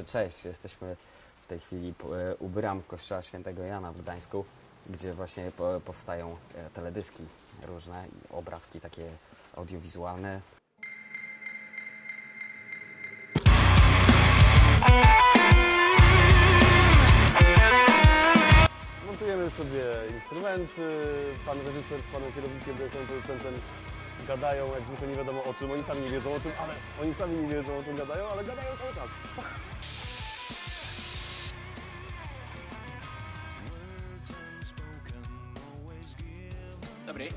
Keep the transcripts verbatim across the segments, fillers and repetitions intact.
Cześć, jesteśmy w tej chwili u bram kościoła świętego Jana w Gdańsku, gdzie właśnie powstają teledyski różne, obrazki takie audiowizualne. Montujemy sobie instrumenty, pan reżyser z panem kierownikiem, dyrektorem, producentem gadają, jak zwykle nie wiadomo o czym, oni sami nie wiedzą o czym, ale oni sami nie wiedzą o czym gadają, ale gadają cały czas. Dobry.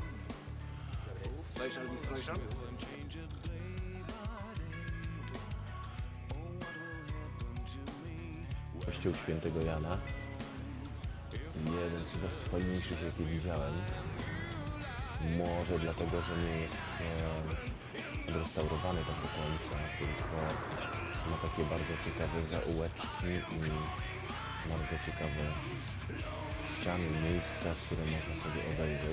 Social installation. Kościół świętego Jana. Jeden z chyba z fajniejszych, jakie widziałem. Może dlatego, że nie jest e, odrestaurowany tak do końca, tylko ma takie bardzo ciekawe zaułeczki i bardzo ciekawe ściany, miejsca, które można sobie obejrzeć.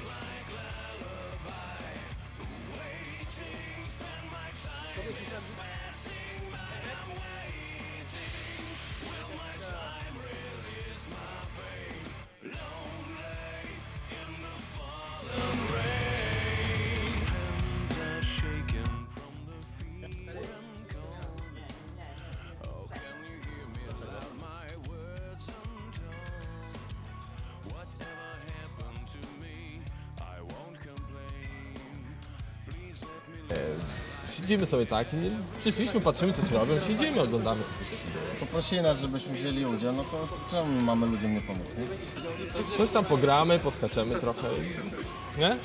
Siedzimy sobie tak, nie, przyszliśmy, patrzymy co się robią, siedzimy, oglądamy co się dzieje. Poprosili nas, żebyśmy wzięli udział, no to czemu mamy ludziom nie pomóc, nie? Coś tam pogramy, poskaczemy trochę, nie?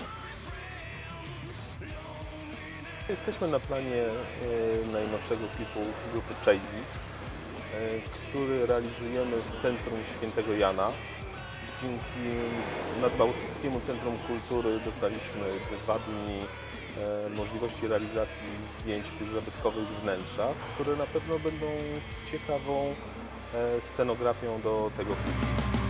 Jesteśmy na planie e, najnowszego klipu grupy Chazes, e, który realizujemy w Centrum Świętego Jana. Dzięki Nadbałtyckiemu Centrum Kultury dostaliśmy dwa dni e, możliwości realizacji zdjęć w tych zabytkowych wnętrzach, które na pewno będą ciekawą e, scenografią do tego klipu.